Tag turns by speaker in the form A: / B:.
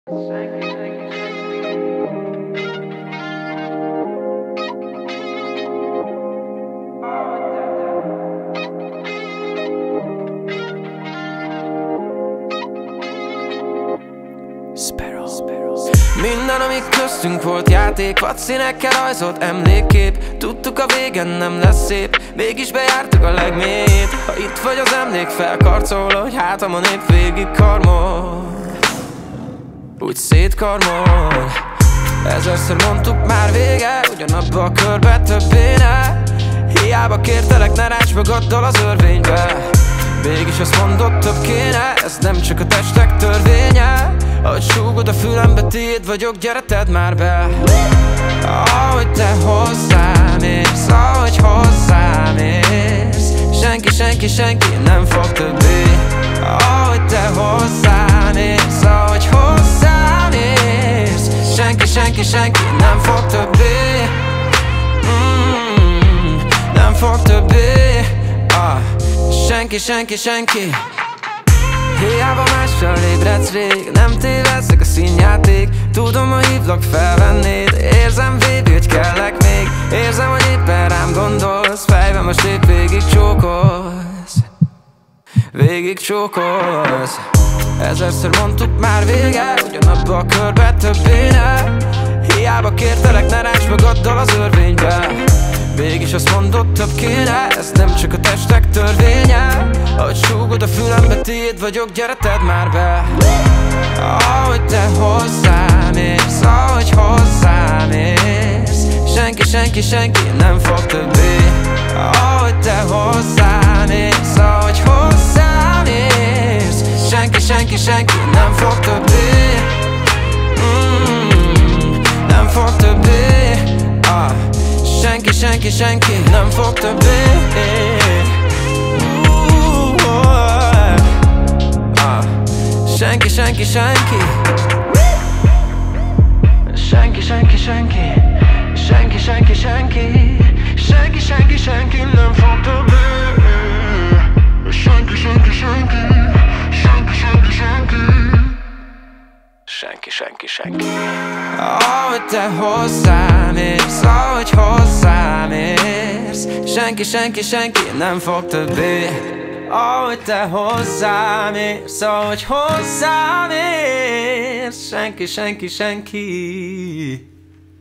A: Minden, ami köztünk volt játék, vadszínekkel rajzolt emlékkép. Tudtuk, a végen nem lesz szép, mégis bejártuk a legmélyét. Ha itt vagy, az emlék felkarcol, hogy hátamon épp végig karmol, úgy szétkarmol. Ezerszer mondtuk már vége, ugyanabba a körbe többé ne. Hiába kértelek, ne rács magaddal az örvénybe. Mégis azt mondod, több kéne, ez nem csak a testek törvénye. Ahogy súgod a fülembe, tiéd vagyok, gyere tedd már be. Ahogy te hozzám érsz, ahogy hozzám érsz, senki, senki, senki nem fog többé. Ahogy te hozzám érsz, ahogy hozzám érsz, senki, senki, senki nem fog többé. Nem fog többé. Senki, senki, senki. Hiába mással ébredsz rég, nem téveszek a színjáték. Tudom, ha hívlak, felvennéd. Érzem, baby, hogy kellek még. Érzem, hogy éppen rám gondolsz. Fejben most épp végig csókolsz, végig csókolsz. Ezerszer mondtuk már vége, ugyanabba a körbe többé ne. Hiába kértelek, ne rács magaddal az örvénybe. Mégis azt mondod, több kéne, ez nem csak a testek törvénye. Ahogy súgod a fülembe, tiéd vagyok, gyere tedd már be. Ahogy te hozzám érsz, ahogy hozzám érsz, senki, senki, senki nem fog többé. Ahogy te hozzám érsz, ahogy hozzám érsz, senki, senki, senki nem fog többé. Nem fog többé. Senki, senki, senki nem fog többé. Senki, senki, senki. Senki, senki, senki. Senki, senki, senki. Senki, senki, senki nem fog többé. Senki, senki, senki. Senki, senki, senki. Senki, senki, senki. Ahogy te hozzám érsz, ahogy hozzám érsz, senki, senki, senki nem fog többé. Ahogy te hozzám érsz, ahogy hozzám érsz, senki, senki, senki.